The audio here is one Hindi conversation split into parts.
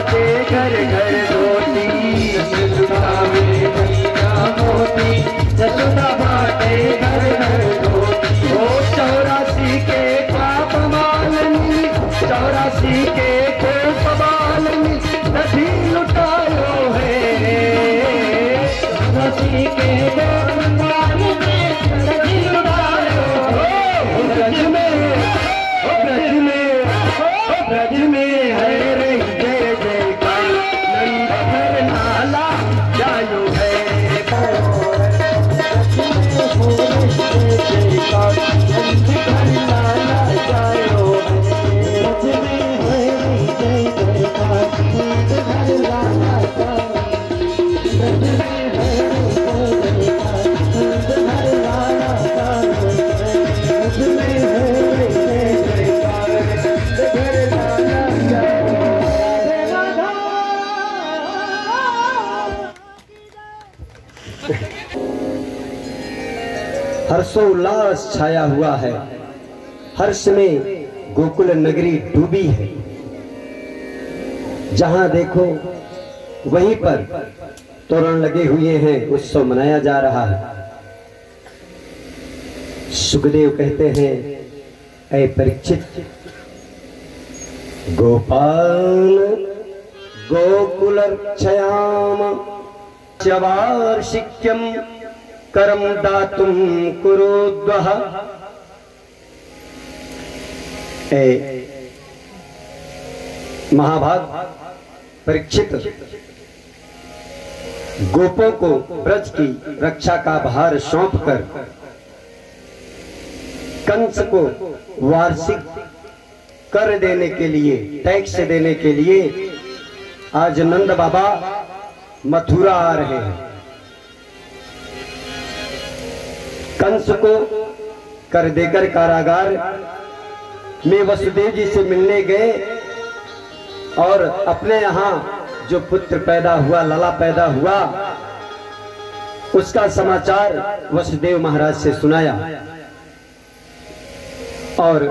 बाटे घर घर रोटी, यशोदा में हीरा मोती, यशोदा बाटे घर घर रोटी। ओ 84 के पाप मालनी, 84 के कोप मालनी, नदी लुटायो है। 84 के कोप मालनी, नदी लुटायो हो। ब्रज में है रे जय जयकार, नंद भर नाला जायो है। नंद भर नाला जायो हर्षोल्लास छाया हुआ है, हर्ष में गोकुल नगरी डूबी है। जहां देखो वहीं पर तोरण लगे हुए हैं, उत्सव मनाया जा रहा है। सुखदेव कहते हैं, ऐ परीक्षित, गोपाल गोकुल क्षयाम वार्षिक्यम करम दातुम कुरुद्वः। महाभाग परीक्षित, गोपों को ब्रज की रक्षा का भार सौंपकर कंस को वार्षिक कर देने के लिए, टैक्स देने के लिए आज नंद बाबा मथुरा आ रहे हैं। कंस को कर देकर कारागार में वसुदेव जी से मिलने गए और अपने यहाँ जो पुत्र पैदा हुआ, लला पैदा हुआ, उसका समाचार वसुदेव महाराज से सुनाया। और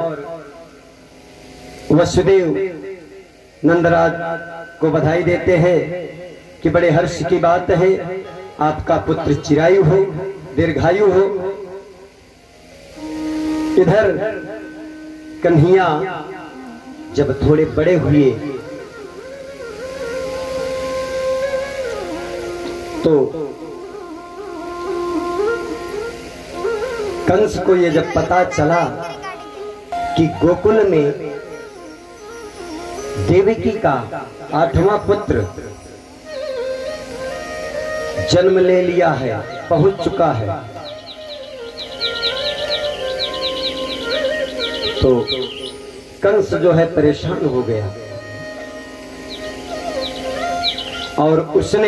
वसुदेव नंदराज को बधाई देते हैं कि बड़े हर्ष की बात है, आपका पुत्र चिरायु हो, दीर्घायु हो। इधर कन्हैया जब थोड़े बड़े हुए तो कंस को ये जब पता चला कि गोकुल में देवकी का 8वां पुत्र जन्म ले लिया है, पहुंच चुका है, तो कंस जो है परेशान हो गया और उसने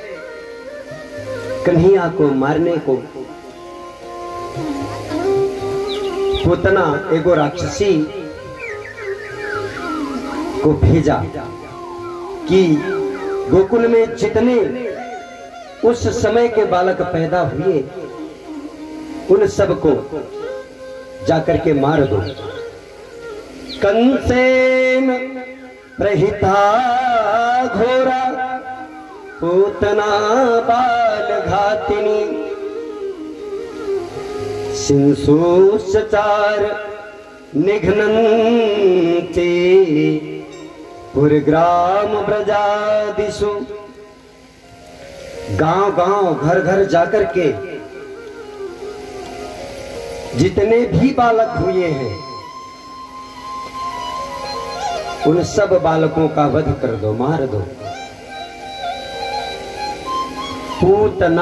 कन्हैया को मारने को पूतना एगो राक्षसी को भेजा कि गोकुल में जितने उस समय के बालक पैदा हुए उन सबको जाकर के मार दो। कंसेन प्रहिता घोरा पूतना बाल घातिनी, सिंसुचार निघ्नन्ति पुरग्राम ब्रजादिषु। गांव गांव घर घर जाकर के जितने भी बालक हुए हैं उन सब बालकों का वध कर दो, मार दो। पूतना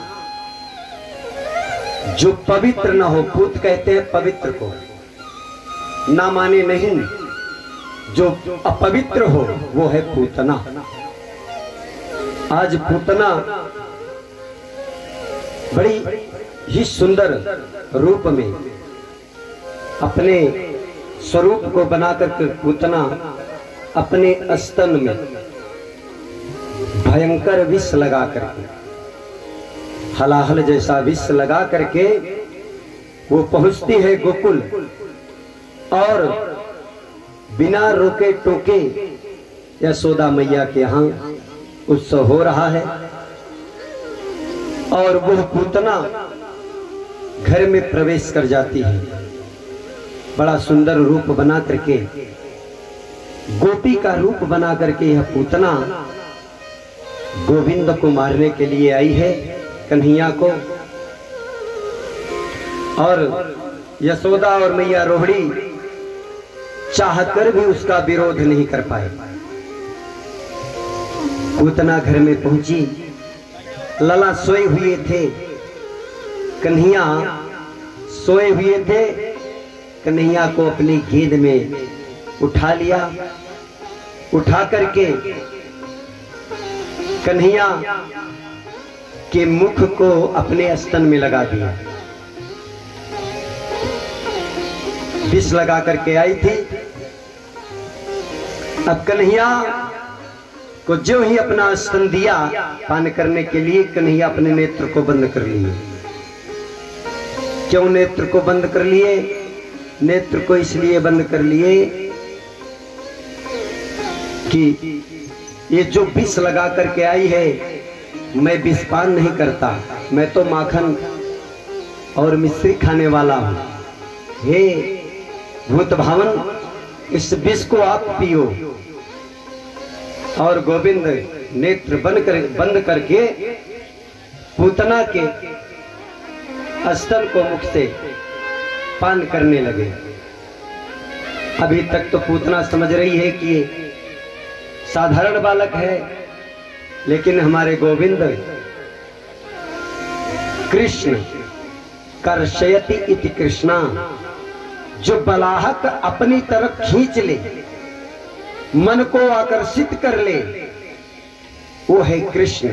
जो पवित्र ना हो, पूत कहते हैं पवित्र को, ना माने नहीं, जो अपवित्र हो वो है पूतना। आज पूतना बड़ी ही सुंदर रूप में अपने स्वरूप को बनाकर पूतना अपने स्तन में भयंकर विष लगा करके, हलाहल जैसा विष लगा करके वो पहुंचती है गोकुल और बिना रोके टोके यशोदा मैया के यहाँ उत्सव हो रहा है और वह पूतना घर में प्रवेश कर जाती है। बड़ा सुंदर रूप बना करके, गोपी का रूप बना करके यह पूतना गोविंद को मारने के लिए आई है, कन्हैया को। और यशोदा और मैया रोहिणी चाहकर भी उसका विरोध नहीं कर पाए। पूतना घर में पहुंची, लला सोए हुए थे, कन्हैया सोए हुए थे। कन्हैया को अपनी गोद में उठा लिया, उठा करके कन्हैया के मुख को अपने स्तन में लगा दिया। विष लगा करके आई थी। अब कन्हैया को जो ही अपना स्तन दिया पान करने के लिए, कन्हैया अपने नेत्र को बंद कर लिए। क्यों नेत्र को बंद कर लिए? नेत्र को इसलिए बंद कर लिए कि ये जो विष लगा करके आई है, मैं विषपान नहीं करता, मैं तो माखन और मिश्री खाने वाला हूं। हे भूत भावन, इस विष को आप पियो। और गोविंद नेत्र बंद करके पूतना के स्तन को मुख से पान करने लगे। अभी तक तो पूतना समझ रही है कि ये साधारण बालक है, लेकिन हमारे गोविंद कृष्ण कर्षयति इति कृष्णा, जो बलाहक अपनी तरफ खींच ले, मन को आकर्षित कर ले, वो है कृष्ण।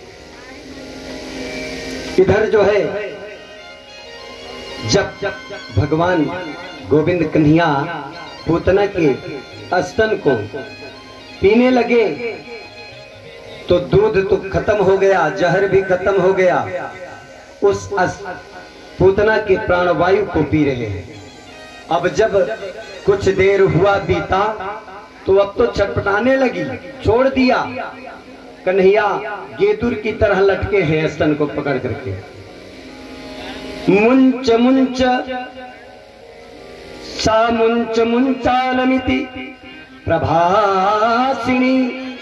इधर जो है, जब भगवान गोविंद कन्हैया पूतना के स्तन को पीने लगे तो दूध तो खत्म हो गया, जहर भी खत्म हो गया। उस पूतना के प्राणवायु को पी रहे हैं। अब जब कुछ देर हुआ बीता तो अब तो छटपटाने लगी, छोड़ दिया। कन्हैया गेदुर की तरह लटके हैं स्तन को पकड़ करके। मुंच मुंच सा मुंच मुंचालमिति प्रभासिनी,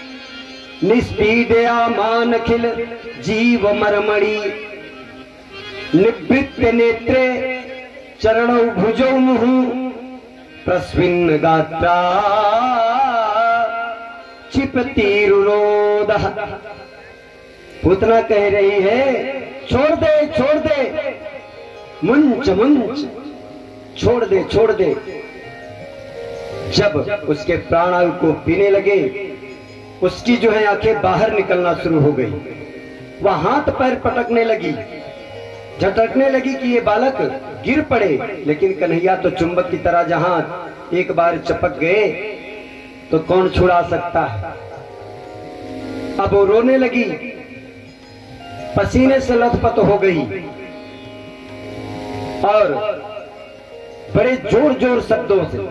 निस्पीडयामानखिल जीव मर्मणि, निवृत्त नेत्रे चरणौ भुजौ मुहुः, प्रस्विन्न गात्रा क्षिपतिरुरोदः। पूतना कह रही है, छोड़ दे छोड़ दे, मुंच मुंच, छोड़ दे छोड़ दे। जब उसके प्राणायु को पीने लगे, उसकी जो है आंखें बाहर निकलना शुरू हो गई। वह हाथ पैर पटकने लगी, झटकने लगी कि ये बालक गिर पड़े। लेकिन कन्हैया तो चुंबक की तरह जहां एक बार चपक गए तो कौन छुड़ा सकता है। अब वो रोने लगी, पसीने से लथपथ हो गई और बड़े जोर जोर शब्दों से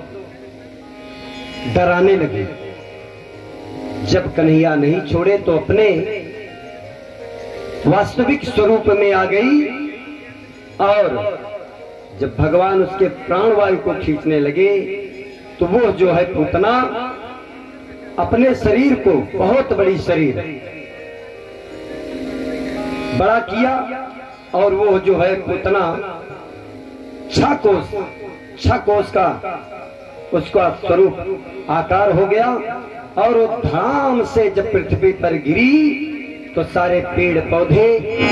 डराने लगी। जब कन्हैया नहीं छोड़े तो अपने वास्तविक स्वरूप में आ गई और जब भगवान उसके प्राणवायु को खींचने लगे तो वो जो है पूतना अपने शरीर को, बहुत बड़ी शरीर बड़ा किया और वो जो है पूतना 6 कोस का उसका स्वरूप आकार हो गया। और वो धाम से जब पृथ्वी पर गिरी तो सारे पेड़ पौधे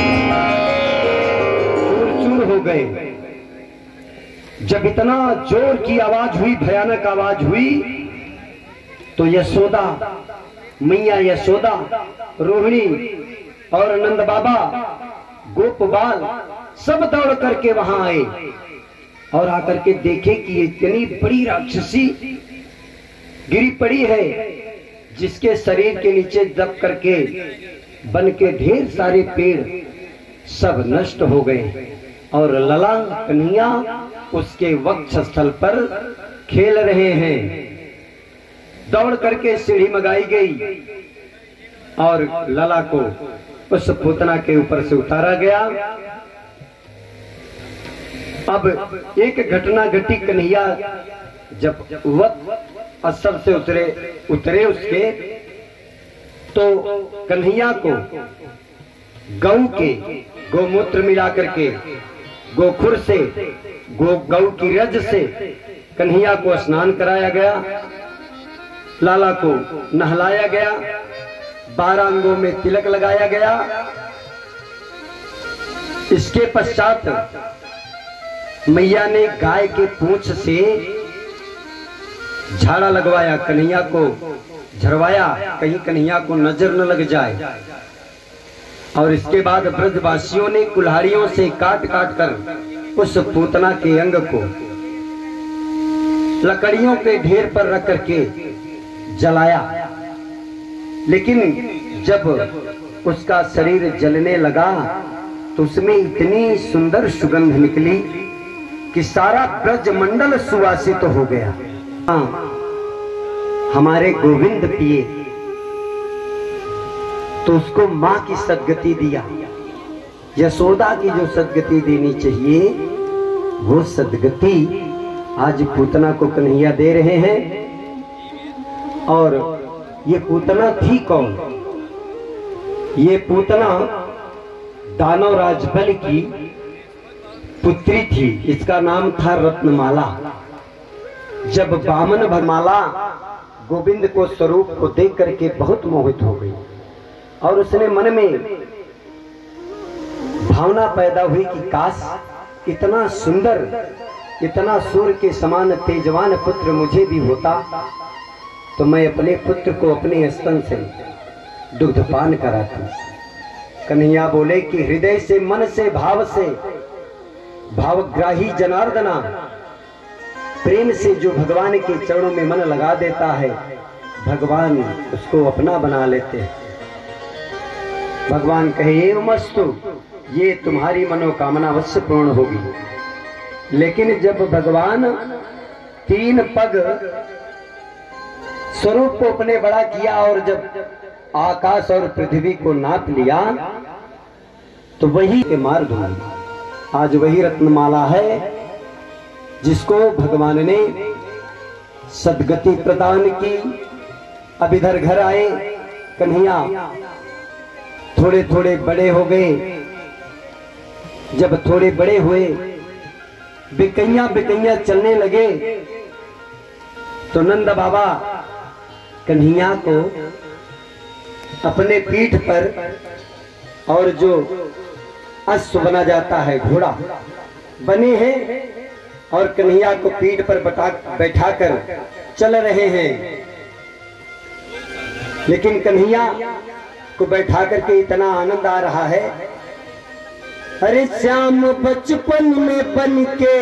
चूर चूर हो गए। जब इतना जोर की आवाज हुई, भयानक आवाज हुई, तो यशोदा मैया, यशोदा, रोहिणी और नंद बाबा, गोपबाल सब दौड़ करके वहां आए और आकर के देखे कि इतनी बड़ी राक्षसी गिरी पड़ी है, जिसके शरीर के नीचे दब करके बन के ढेर सारे पेड़ सब नष्ट हो गए और लला कन्हैया उसके वक्ष स्थल पर खेल रहे हैं। दौड़ करके सीढ़ी मंगाई गई और लला को उस पूतना के ऊपर से उतारा गया। अब एक घटना घटी। कन्हैया जब वह असर से उतरे उसके, तो कन्हैया को गौ के गोमूत्र मिला करके, गोखुर से, गौ की रज से कन्हैया को स्नान कराया गया, लाला को नहलाया गया, 12 अंगों में तिलक लगाया गया। इसके पश्चात मैया ने गाय के पूंछ से झाड़ा लगवाया, कन्हैया को झरवाया, कहीं कन्हैया को नजर न लग जाए। और इसके बाद ब्रजवासियों ने कुल्हाड़ियों से काट काट कर उस पूतना के अंग को लकड़ियों के ढेर पर रख करके जलाया। लेकिन जब उसका शरीर जलने लगा तो उसमें इतनी सुंदर सुगंध निकली कि सारा ब्रजमंडल सुवासित हो गया। हमारे गोविंद पिए तो उसको मां की सदगति दिया। यशोदा की जो सदगति देनी चाहिए वो सदगति आज पूतना को कन्हैया दे रहे हैं। और ये पूतना थी कौन? ये पूतना दानव राजबल की पुत्री थी। इसका नाम था रत्नमाला। जब बामन भरमाला गोविंद को स्वरूप को देख करके बहुत मोहित हो गई और उसने मन में भावना पैदा हुई कि काश इतना सुंदर, इतना सूर्य के समान तेजवान पुत्र मुझे भी होता तो मैं अपने पुत्र को अपने स्तन से दुग्धपान कराती। कन्हैया बोले कि हृदय से, मन से, भाव से, भावग्राही जनार्दना, प्रेम से जो भगवान के चरणों में मन लगा देता है भगवान उसको अपना बना लेते हैं। भगवान कहे मस्तु, ये तुम्हारी मनोकामना अवश्य पूर्ण होगी। लेकिन जब भगवान 3 पग स्वरूप को अपने बड़ा किया और जब आकाश और पृथ्वी को नाप लिया तो वही के मार्ग हुए। आज वही रत्नमाला है जिसको भगवान ने सदगति प्रदान की। अब इधर घर आए कन्हैया, थोड़े थोड़े बड़े हो गए। जब थोड़े बड़े हुए, बिकैया बिकैया चलने लगे तो नंद बाबा कन्हैया को अपने पीठ पर, और जो अश्व बना जाता है घोड़ा बने हैं, और कन्हैया को पीठ पर बैठाकर चल रहे हैं। लेकिन कन्हैया को बैठा करके इतना आनंद आ रहा है। अरे श्याम बचपन में बन के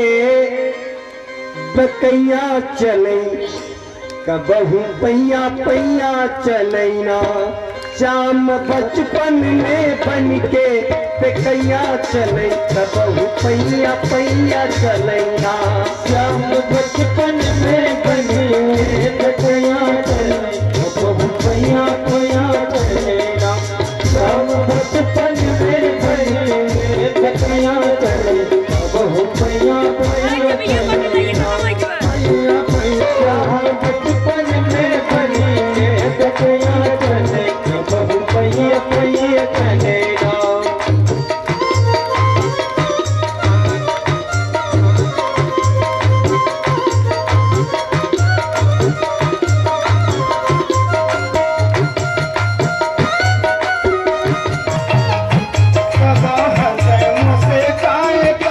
बकैया चले, कबहू पैया पैया चलैना। श्याम बचपन में बन के बकैया चले, कबहू पैया पैया चलैना। श्याम बचपन में बन के बकैया चले, कबहू पैया पैया चलैना। श्याम बचपन में बन के बकैया चले, कबहू पैया पैया चलैना। पैया पैया बचपन में बन के बकैया चले, कबहू पैया पैया चलैना।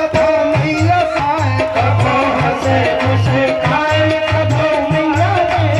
मैया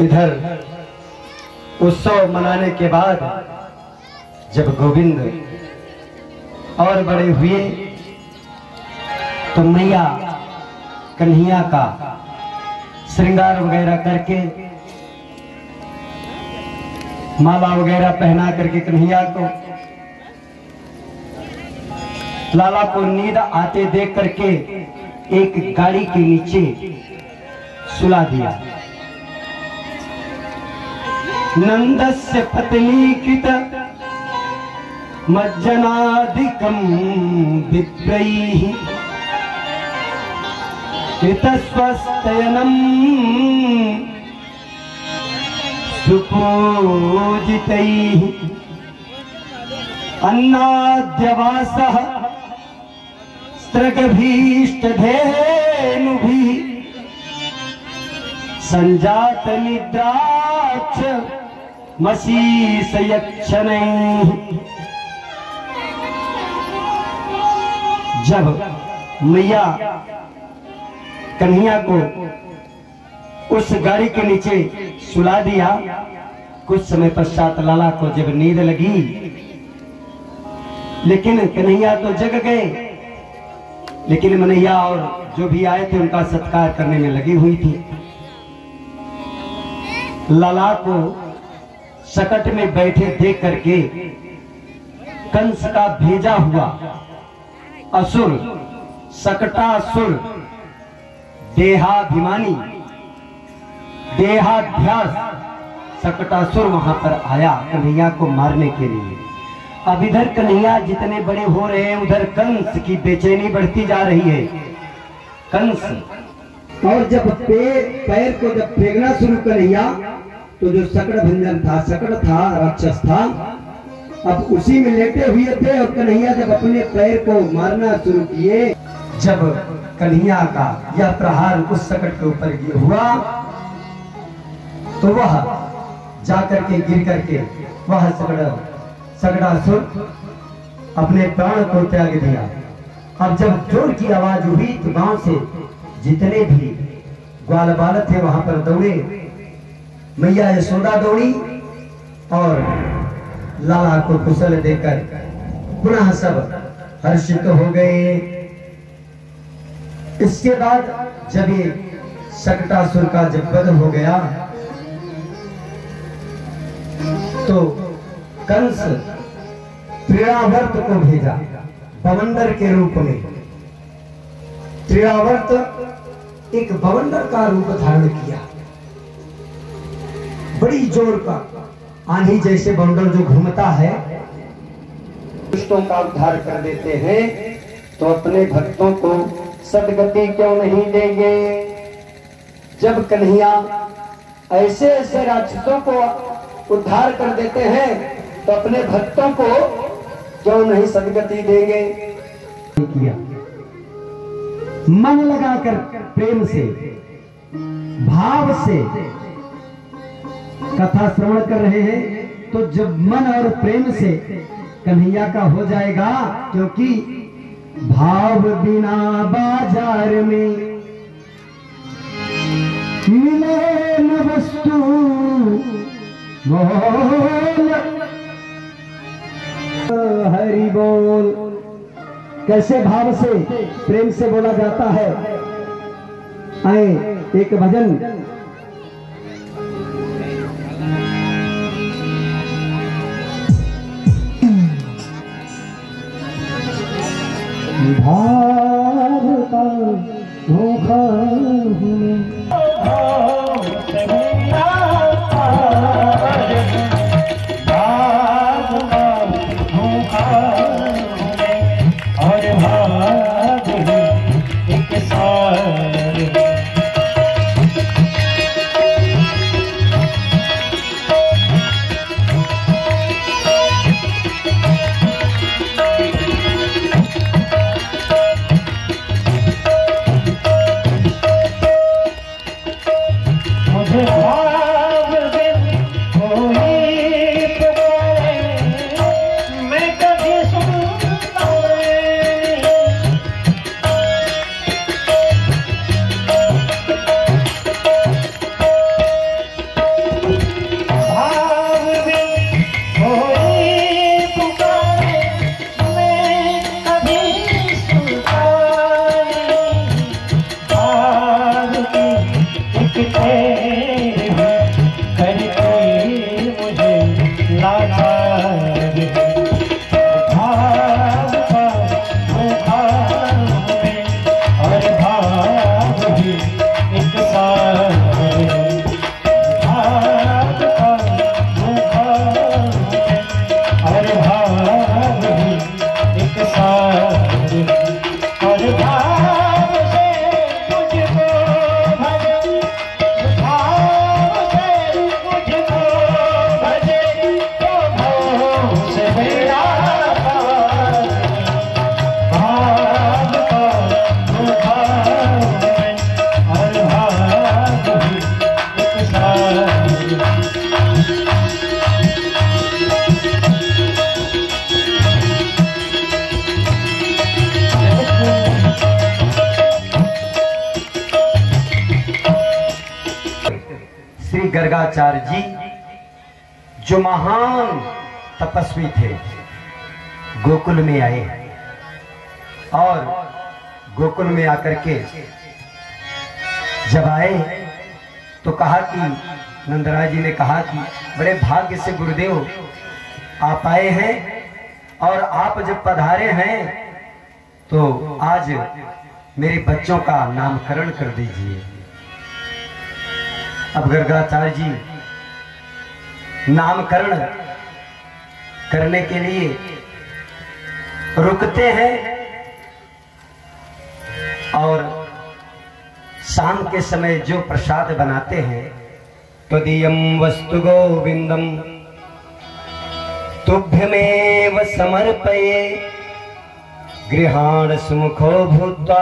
इधर उत्सव मनाने के बाद जब गोविंद और बड़े हुए तो मैया कन्हैया का श्रृंगार वगैरह करके माला वगैरह पहना करके कन्हैया को लाला को नींद आते देख करके एक गाड़ी के नीचे सुला दिया। नंदस्य पत्नी कृत मज्जनादिकं विप्रैः कृतस्वस्तयनं सुपूजितैः अन्नाद्यवासः स्त्रगभीष्टधेनुभिः सञ्जातनिद्राच्च मशीसयक्षणैः। जब मैया कन्हैया को उस गाड़ी के नीचे सुला दिया, कुछ समय पश्चात लाला को जब नींद लगी, लेकिन कन्हैया तो जग गए, लेकिन मनैया और जो भी आए थे उनका सत्कार करने में लगी हुई थी। लाला को सकट में बैठे देख करके कंस का भेजा हुआ असुर सकटासुर देहाभिमानी देहाध्यास सकटासुर वहां पर आया कन्हैया को मारने के लिए। अब इधर कन्हैया जितने बड़े हो रहे हैं उधर कंस की बेचैनी बढ़ती जा रही है। कंस और जब पैर को जब फेंकना शुरू कन्हैया तो जो सकट भंजन था, सकट था, राक्षस था, अब उसी में लेटे हुए थे और कन्हैया जब अपने पैर को मारना शुरू किए, जब कन्हैया का यह प्रहार उस सकट के ऊपर हुआ तो वह जाकर के गिर करके वह सकटासुर अपने प्राण को त्याग दिया। अब जब जोर की आवाज हुई तो गांव से जितने भी ग्वाल बाल थे वहां पर दौड़े। मैया यशोदा दौड़ी और लाला को कुशल देकर पुनः सब हर्षित हो गए। इसके बाद जब ये सकटासुर का जब वध हो गया तो कंस त्रिरावर्त को भेजा बवंडर के रूप में। त्रिरावर्त एक बवंडर का रूप धारण किया, बड़ी जोर का आंधी जैसे बवंडर जो घूमता है, दुष्टों का उद्धार कर देते हैं, तो अपने भक्तों को सदगति क्यों नहीं देंगे। जब कन्हैया ऐसे ऐसे राक्षसों को उद्धार कर देते हैं तो अपने भक्तों को क्यों नहीं सदगति देंगे। किया मन लगाकर प्रेम से भाव से कथा श्रवण कर रहे हैं, तो जब मन और प्रेम से कन्हैया का हो जाएगा, क्योंकि भाव बिना बाजार में मिले न वस्तु मोल। हरि बोल। कैसे भाव से प्रेम से बोला जाता है। आए एक भजन भाव का धोखा गर्गाचार्य जी जो महान तपस्वी थे, गोकुल में आए और गोकुल में आकर के जब आए तो कहा कि नंदराज जी ने कहा कि बड़े भाग्य से गुरुदेव आप आए हैं और आप जब पधारे हैं तो आज मेरे बच्चों का नामकरण कर दीजिए। अब गर्गाचार्य जी नामकरण करने के लिए रुकते हैं और शाम के समय जो प्रसाद बनाते हैं, त्वदीयं वस्तु गोविंदम तुभ्यमेव समर्पये गृहाण सुमुखो भूत्वा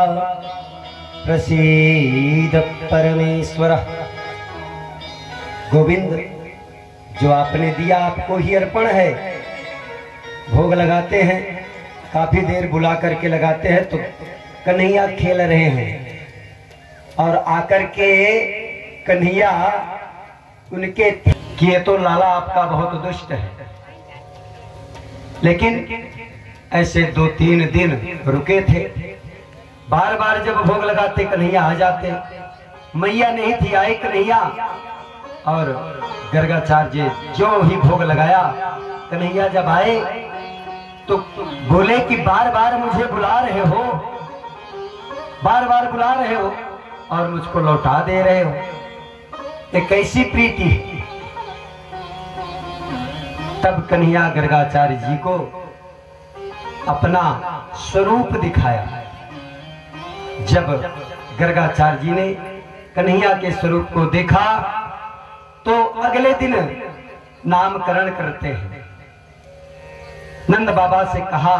प्रसीद परमेश्वर। गोविंद, जो आपने दिया आपको ही अर्पण है। भोग लगाते हैं, काफी देर बुला करके लगाते हैं तो कन्हैया खेल रहे हैं और आकर के कन्हैया उनके किए तो लाला आपका बहुत दुष्ट है, लेकिन ऐसे 2-3 दिन रुके थे। बार बार जब भोग लगाते कन्हैया आ जाते, मैया नहीं थी, आए कन्हैया और गर्गाचार्य जो ही भोग लगाया, कन्हैया जब आए तो बोले कि बार बार मुझे बुला रहे हो, बार बार बुला रहे हो और मुझको लौटा दे रहे हो, ये कैसी प्रीति है। तब कन्हैया गर्गाचार्य जी को अपना स्वरूप दिखाया। जब गर्गाचार्य जी ने कन्हैया के स्वरूप को देखा तो अगले दिन नामकरण करते हैं। नंद बाबा से कहा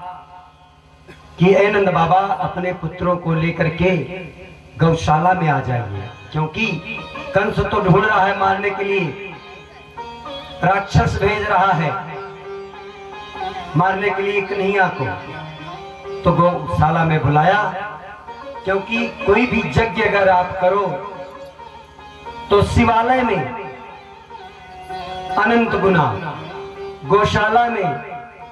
कि ए नंद बाबा, अपने पुत्रों को लेकर के गौशाला में आ जाइए, क्योंकि कंस तो ढूंढ रहा है मारने के लिए, राक्षस भेज रहा है मारने के लिए कन्हैया को। तो गौशाला में बुलाया, क्योंकि कोई भी यज्ञ अगर आप करो तो शिवालय में अनंत गुना, गौशाला में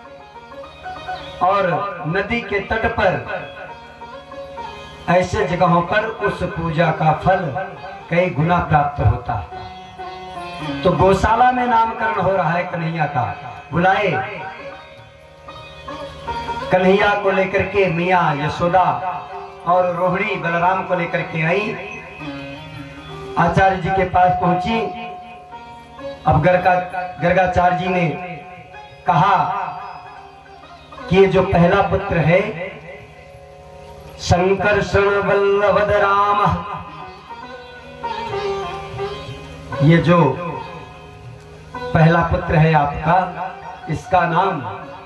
और नदी के तट पर, ऐसे जगहों पर उस पूजा का फल कई गुना प्राप्त होता है। तो गौशाला में नामकरण हो रहा है कन्हैया का। बुलाए, कन्हैया को लेकर के मियां यशोदा और रोहिणी बलराम को लेकर के आई, आचार्य जी के पास पहुंची। अब गर्गाचार्य जी ने कहा कि ये जो पहला पुत्र है संकर्षण वल्लभ राम, ये जो पहला पुत्र है आपका, इसका नाम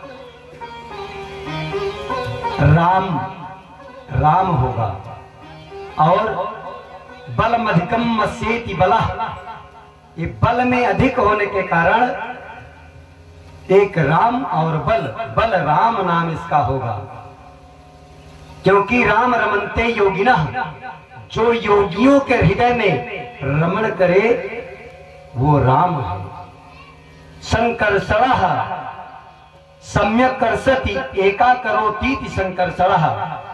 राम होगा। और बलम अधिकम मस्येति बलः, ये बल में अधिक होने के कारण एक राम और बल राम नाम इसका होगा। क्योंकि राम रमन्ते योगिनः, जो योगियों के हृदय में रमण करे वो राम है। संकर्षणः सम्यक कर्षति एका करोतीति संकर्षणः,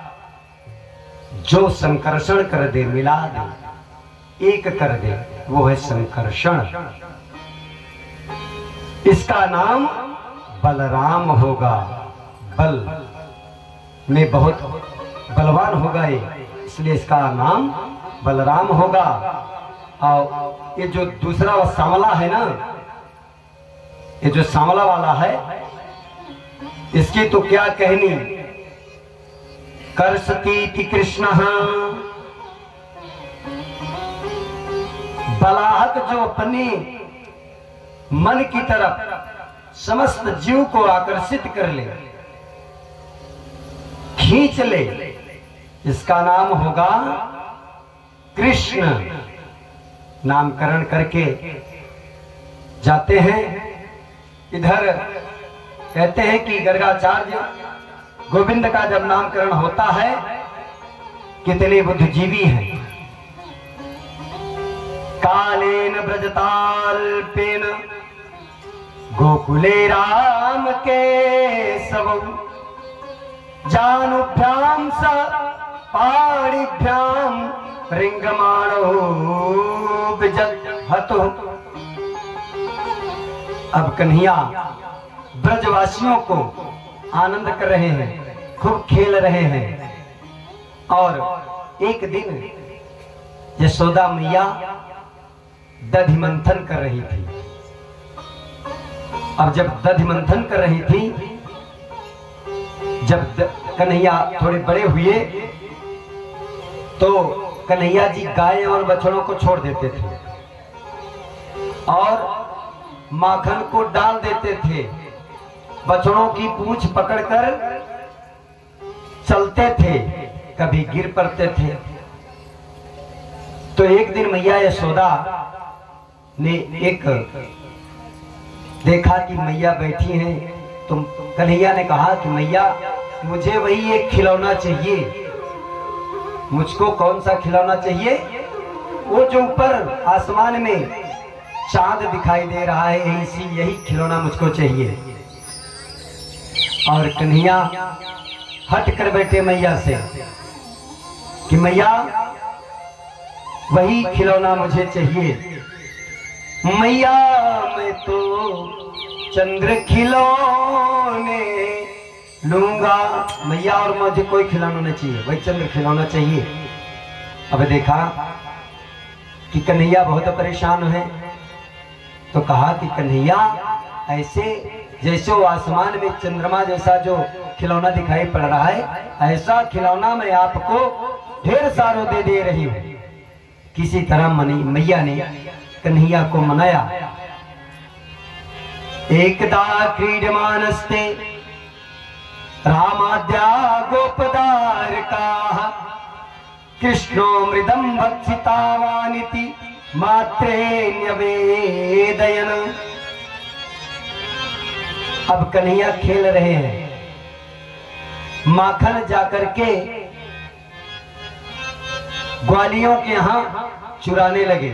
जो संकर्षण कर दे, मिला दे, एक कर दे, वो है संकर्षण। इसका नाम बलराम होगा। बल में बहुत बलवान होगा ये, इसलिए इसका नाम बलराम होगा। और ये जो दूसरा सांवला है ना, ये जो सांवला वाला है, इसकी तो क्या कहनी। कर्षतीति कृष्ण, बलाहक जो अपने मन की तरफ समस्त जीव को आकर्षित कर ले, खींच ले, इसका नाम होगा कृष्ण। नामकरण करके जाते हैं। इधर कहते हैं कि गर्गाचार्य गोविंद का जब नामकरण होता है, कितने बुद्धिजीवी हैं, कालेन ब्रजताल्पेन गोकुले राम के सबौ जानुभ्याम स पाणिभ्याम रिंगमाणो विजहतो। अब कन्हैया ब्रजवासियों को आनंद कर रहे हैं, खूब खेल रहे हैं। और एक दिन यशोदा मैया दधि मंथन कर रही थी। अब जब दधि मंथन कर रही थी, जब कन्हैया थोड़े बड़े हुए तो कन्हैया जी गाय और बछड़ों को छोड़ देते थे और माखन को डाल देते थे। बछड़ों की पूंछ पकड़कर चलते थे, कभी गिर पड़ते थे। तो एक दिन मैया यशोदा ने एक देखा कि मैया बैठी हैं, तो कन्हैया ने कहा कि मैया मुझे वही एक खिलौना चाहिए। मुझको कौन सा खिलौना चाहिए? वो जो ऊपर आसमान में चांद दिखाई दे रहा है, यही खिलौना मुझको चाहिए। और कन्हैया हट कर बैठे मैया से कि मैया वही खिलौना मुझे चाहिए। मैया मैं तो चंद्र खिलौने लूंगा। मैया और मुझे कोई खिलौना नहीं चाहिए, वही चंद्र खिलौना चाहिए। अब देखा कि कन्हैया बहुत परेशान है, तो कहा कि कन्हैया ऐसे जैसे वो आसमान में चंद्रमा जैसा जो खिलौना दिखाई पड़ रहा है, ऐसा खिलौना मैं आपको ढेर सारों दे रही हूँ। किसी तरह मैया ने कन्हैया को मनाया। एकदा क्रीडमानस्ते रामाद्या गोपदारका कृष्णो मृदं भक्षितावानिति मात्रे न्यवेदयन। अब कन्हैया खेल रहे हैं, माखन जाकर के ग्वालियों के यहां चुराने लगे।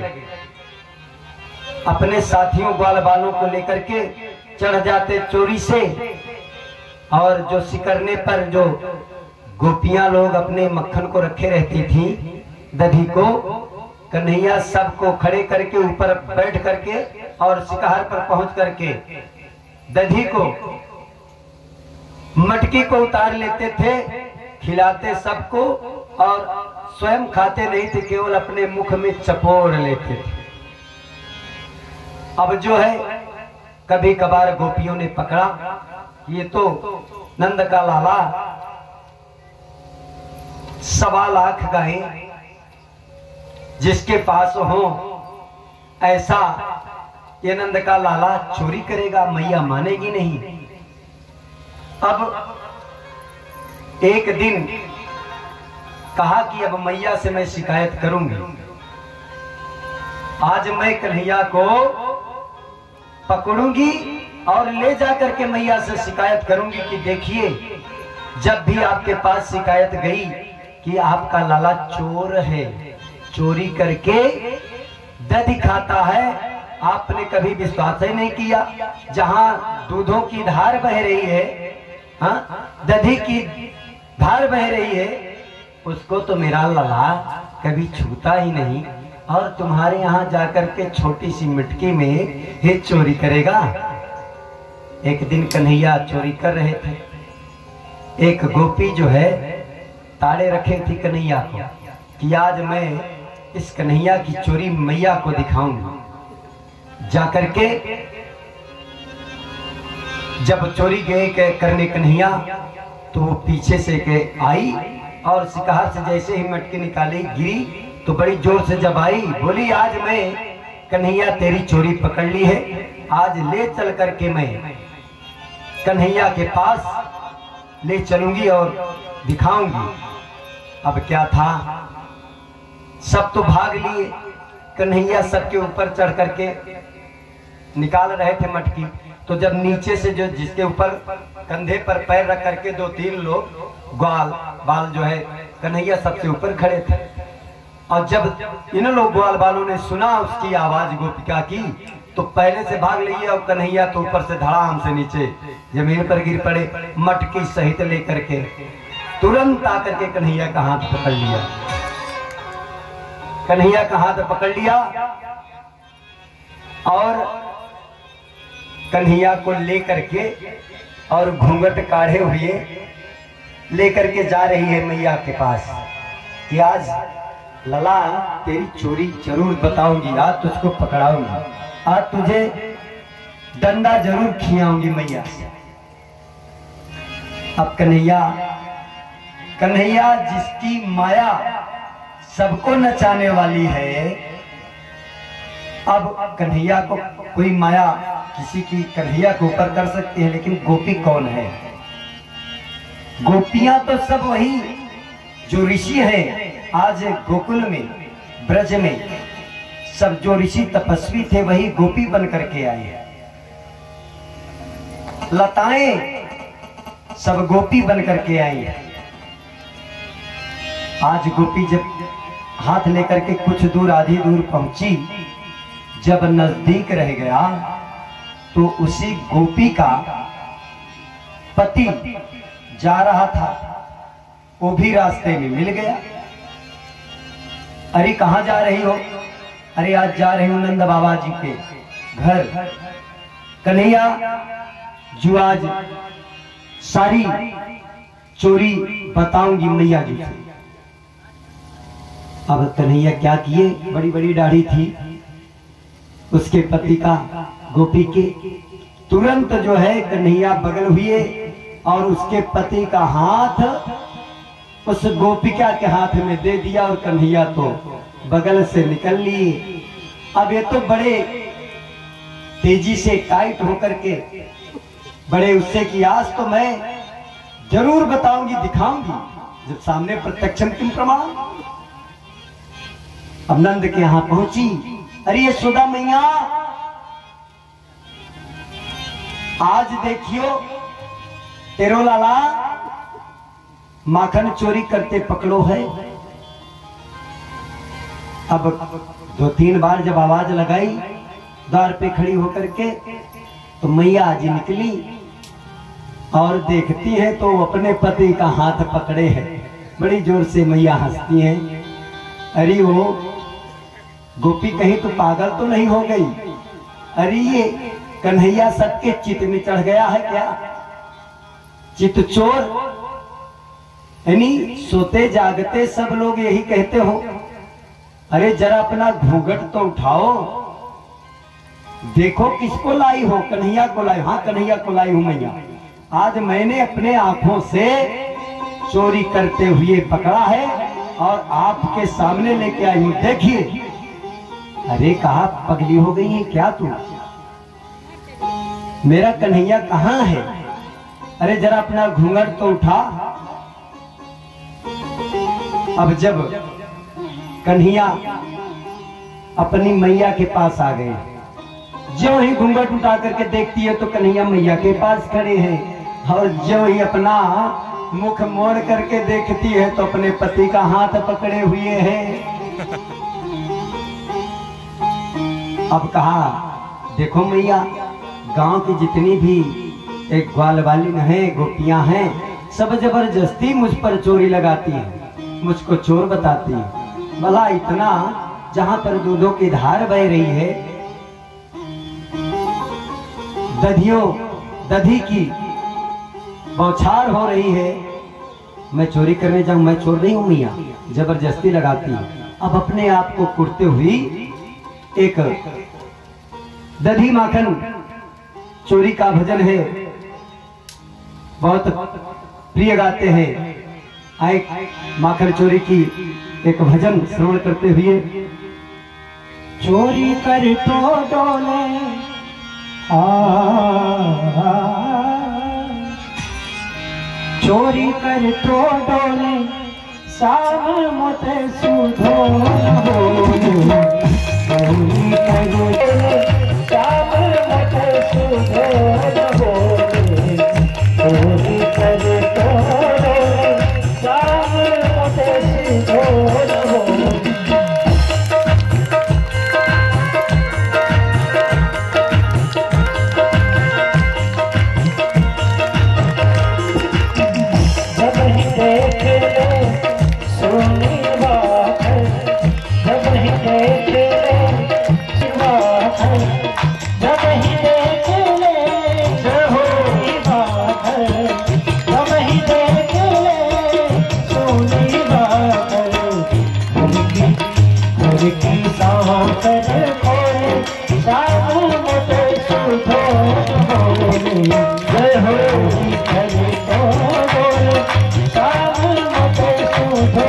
अपने साथियों ग्वाल बालों को लेकर के चढ़ जाते चोरी से, और जो सिकरने पर जो गोपियां लोग अपने मक्खन को रखे रहती थी, दधी को, कन्हैया सबको खड़े करके ऊपर बैठ करके और शिकार पर पहुंच करके दधी को मटकी को उतार लेते थे, खिलाते सबको और स्वयं खाते नहीं थे, केवल अपने मुख में चपोड़ लेते थे। अब जो है कभी कभार गोपियों ने पकड़ा, ये तो नंद का लाला 1.25 लाख गायें जिसके पास हो, ऐसा ये नंद का लाला चोरी करेगा, मैया मानेगी नहीं। अब एक दिन कहा कि अब मैया से मैं शिकायत करूंगी। आज मैं कन्हैया को पकड़ूंगी और ले जाकर के मैया से शिकायत करूंगी कि देखिए, जब भी आपके पास शिकायत गई कि आपका लाला चोर है, चोरी करके दही खाता है, आपने कभी विश्वास ही नहीं किया। जहां दूधों की धार बह रही है, दही की धार बह रही है, उसको तो मेरा लाला कभी छूता ही नहीं, और तुम्हारे यहाँ जाकर के छोटी सी मिटकी में ये चोरी करेगा। एक दिन कन्हैया चोरी कर रहे थे, एक गोपी जो है ताड़े रखे थी कन्हैया को कि आज मैं इस कन्हैया की चोरी मैया को दिखाऊंगी। जाकर के जब चोरी गए करने कन्हैया, तो वो पीछे से के आई और शिकार से जैसे ही मटकी निकाली, गिरी तो बड़ी जोर से जब आई, बोली आज मैं कन्हैया तेरी चोरी पकड़ ली है, आज ले चल करके मैं कन्हैया के पास ले चलूंगी और दिखाऊंगी। अब क्या था, सब तो भाग लिए, कन्हैया सबके ऊपर चढ़ करके निकाल रहे थे मटकी। तो जब नीचे से जो जिसके ऊपर कंधे पर पैर रख करके 2-3 लोग ग्वाल बाल जो है, कन्हैया सबसे ऊपर खड़े थे, और जब इन लोग ग्वाल वालों ने सुना उसकी आवाज गोपिका की तो पहले से भाग लिए और कन्हैया तो ऊपर से धड़ाम से नीचे जमीन पर गिर पड़े, मटकी सहित लेकर के तुरंत आकर के कन्हैया का हाथ पकड़ लिया। कन्हैया का हाथ पकड़ लिया और कन्हैया को लेकर के और घूंघट काढ़े हुए लेकर के जा रही है मैया के पास कि आज लला तेरी चोरी जरूर बताऊंगी, आज तुझको पकड़ाऊंगी, आज तुझे डंडा जरूर खियाऊंगी मैया से। अब कन्हैया जिसकी माया सबको नचाने वाली है, अब कन्हैया को कोई माया किसी की कन्हैया के ऊपर कर सकती है, लेकिन गोपी कौन है? गोपियां तो सब वही जो ऋषि हैं आज गोकुल में ब्रज में, सब जो ऋषि तपस्वी थे वही गोपी बन करके आए हैं। लताएं सब गोपी बन करके आई हैं। आज गोपी जब हाथ लेकर के कुछ दूर आधी दूर पहुंची, जब नजदीक रह गया तो उसी गोपी का पति जा रहा था, वो भी रास्ते में मिल गया। अरे कहाँ जा रही हो? अरे आज जा रही हूं नंद बाबा जी के घर। कन्हैया जो आज सारी चोरी बताऊंगी मैया जी से। अब कन्हैया क्या किए, बड़ी बड़ी दाढ़ी थी उसके पति का, गोपी के, तुरंत जो है कन्हैया बगल हुए और उसके पति का हाथ उस गोपिका के हाथ में दे दिया और कन्हैया तो बगल से निकल लिए। अब ये तो बड़े तेजी से टाइट होकर के बड़े उससे कि आज तो मैं जरूर बताऊंगी, दिखाऊंगी, जब सामने प्रत्यक्षम किम प्रमाण। अब नंद के यहां पहुंची, अरे यशोदा मैया आज देखियो तेरो लाला माखन चोरी करते पकड़ो है। अब 2-3 बार जब आवाज लगाई द्वार पे खड़ी होकर के तो मैया जी निकली और देखती है तो अपने पति का हाथ पकड़े है। बड़ी जोर से मैया हंसती हैं। अरे वो गोपी कहीं तो पागल तो नहीं हो गई? अरे ये कन्हैया सबके चित्त में चढ़ गया है क्या? चित्त चोर, यानी सोते जागते सब लोग यही कहते हो, अरे जरा अपना घूंघट तो उठाओ, देखो किसको लाई हो? कन्हैया को लाई। हाँ कन्हैया को लाई हूं मैया। आज मैंने अपने आंखों से चोरी करते हुए पकड़ा है और आपके सामने लेके आई हूं, देखिए। अरे कहा पगली हो गई है क्या तू? मेरा कन्हैया कहाँ है? अरे जरा अपना घूंघट तो उठा। अब जब कन्हैया अपनी मैया के पास आ गए, जो ही घूंघट उठा करके देखती है तो कन्हैया मैया के पास खड़े हैं और जो ही अपना मुख मोड़ करके देखती है तो अपने पति का हाथ पकड़े हुए हैं। अब कहा देखो मैया, गांव की जितनी भी एक ग्वाल वाली है, गोपियां हैं, सब जबरदस्ती मुझ पर चोरी लगाती हैं, मुझको चोर बताती हैं। भला इतना जहां पर दूधों की धार बह रही है, दधी की बौछार हो रही है, मैं चोरी करने जाऊं? मैं चोर नहीं हूं मैया, जबरदस्ती लगाती है। अब अपने आप को कुटते हुई एक दधी माखन चोरी का भजन है, बहुत प्रिय गाते हैं। आए माखन चोरी की एक भजन श्रवण करते हुए। चोरी कर तो डोले चोरी कर तो डोले साम मोते सुधो चोरी कर साम मोते सुधो चोरी कर तो डोले साम मोते सुधो बोले जय हो हरि तो बोले सब मते सुधो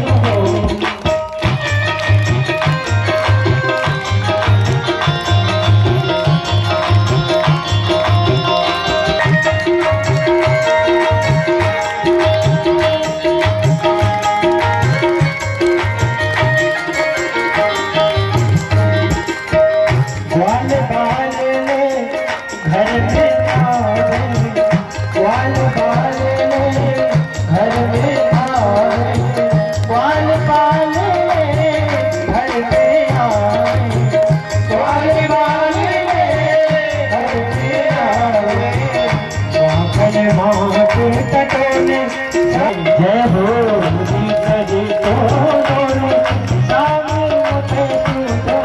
जय हो हरि तो बोले सब मते सुधो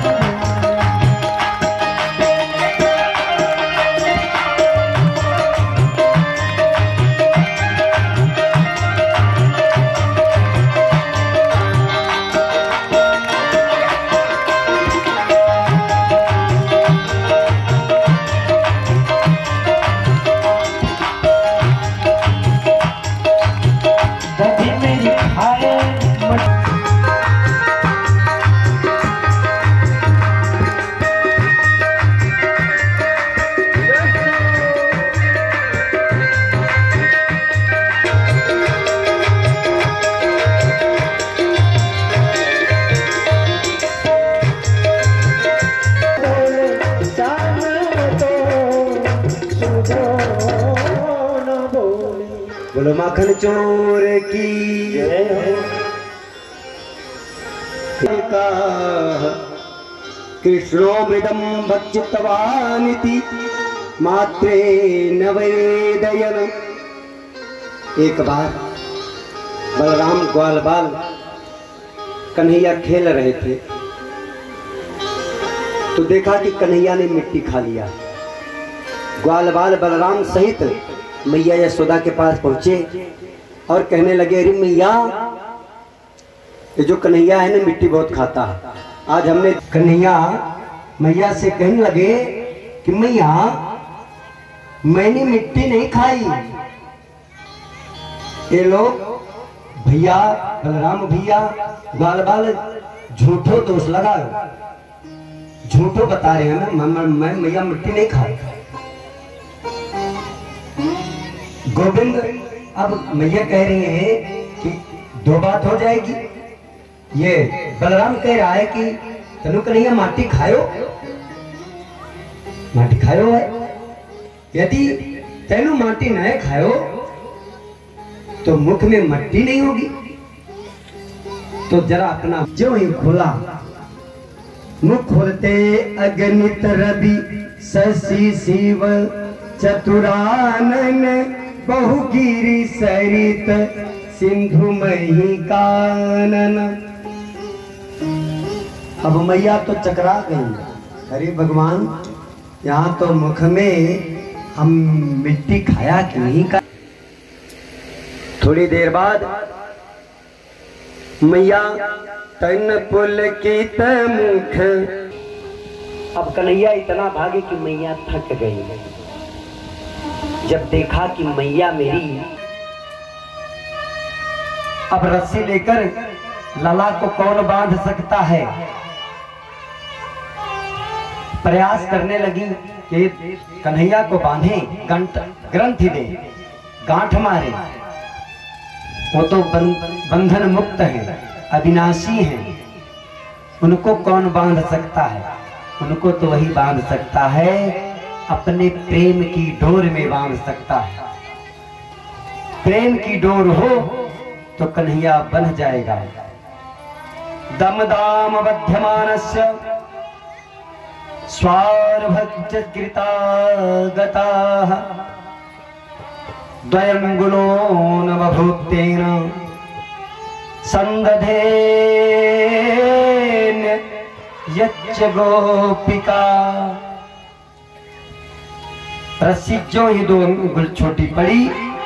बोलो माखन चोर की कृष्णो मृदम भक्षितवानिति मात्रे नवेदयन। एक बार बलराम ग्वाल बाल कन्हैया खेल रहे थे तो देखा कि कन्हैया ने मिट्टी खा लिया। ग्वाल बाल बलराम सहित मैया यशोदा के पास पहुंचे और कहने लगे, अरे मैया, ये जो कन्हैया है ना मिट्टी बहुत खाता है। आज हमने कन्हैया मैया से कहने लगे कि मैया मैंने मिट्टी नहीं खाई। ये लोग भैया बलराम भैया ग्वाल बाल झूठो दोष लगा झूठो बता रहे हैं ना, मैं मैया मिट्टी नहीं खाई। गोविंद अब मैया कह रही है कि दो बात हो जाएगी। ये बलराम कह रहा है कि तनु कन्हैया माटी खायो, माटी खायो है। यदि तेनु माटी न खायो तो मुख में मट्टी नहीं होगी। तो जरा अपना जो ही खोला, मुख खोलते अगणित रवि शशि शिव चतुरानन बहुगिरी सरित सिंधु मही कानन। अब मैया तो चकरा गई, अरे भगवान यहाँ तो मुख में हम मिट्टी खाया कि नहीं खाया। थोड़ी देर बाद मैया तन पुलकित मुख। अब कन्हैया इतना भागे कि मैया थक गई। जब देखा कि मैया मेरी अब रस्सी लेकर लला को कौन बांध सकता है, प्रयास करने लगी कि कन्हैया को बांधे, ग्रंथि दे, गांठ मारे। वो तो बंधन मुक्त है, अविनाशी है, उनको कौन बांध सकता है? उनको तो वही बांध सकता है, अपने प्रेम की डोर में बांध सकता है। प्रेम की डोर हो तो कन्हैया बन जाएगा। दमदाम बध्यमानस्य स्वार्भज्य कृता गताः द्वयंगुलोन बभूतेन संदधेन यच्च गोपिका। रस्सी जो ही 2 अंगुल छोटी पड़ी,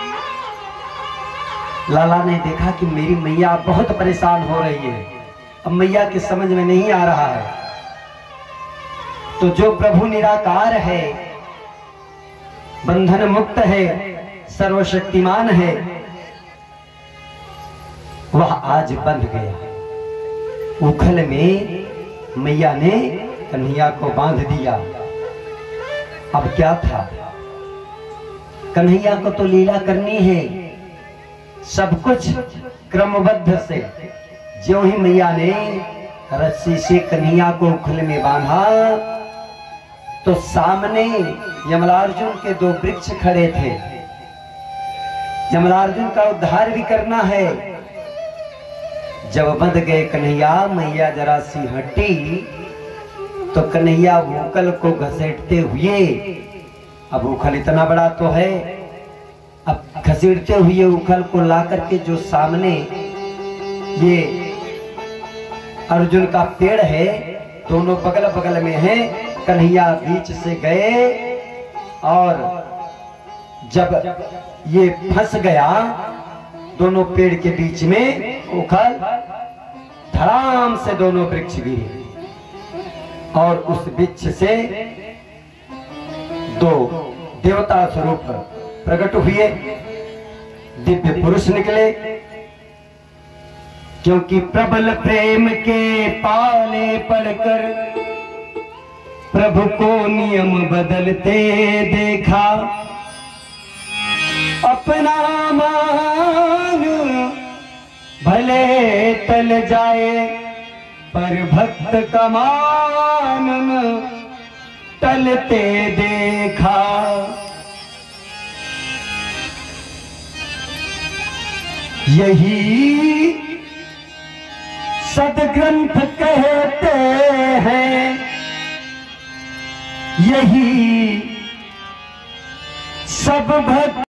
लाला ने देखा कि मेरी मैया बहुत परेशान हो रही है, अब मैया के समझ में नहीं आ रहा है। तो जो प्रभु निराकार है बंधन मुक्त है, सर्वशक्तिमान है, वह आज बंध गया। उखल में मैया ने कन्हैया को बांध दिया। अब क्या था, कन्हैया को तो लीला करनी है, सब कुछ क्रमबद्ध से। ज्यों ही मैया ने रस्सी से कन्हैया को उखल में बांधा तो सामने यमलार्जुन के 2 वृक्ष खड़े थे। यमलार्जुन का उद्धार भी करना है। जब बंध गए कन्हैया, मैया जरा सी हटी तो कन्हैया उखल को घसीटते हुए, अब उखल इतना बड़ा तो है, अब घसीटते हुए उखल को ला करके जो सामने ये अर्जुन का पेड़ है, दोनों बगल बगल में है, कन्हैया बीच से गए और जब ये फंस गया दोनों पेड़ के बीच में, उखल धड़ाम से दोनों वृक्ष गिरे और उस वृक्ष से 2 देवता स्वरूप प्रकट हुए, दिव्य पुरुष निकले। क्योंकि प्रबल प्रेम के पाले पड़कर प्रभु को नियम बदलते देखा, अपना मान भले टल जाए पर भक्त का मान टलते देखा। यही सदग्रंथ कहते हैं, यही सब भक्त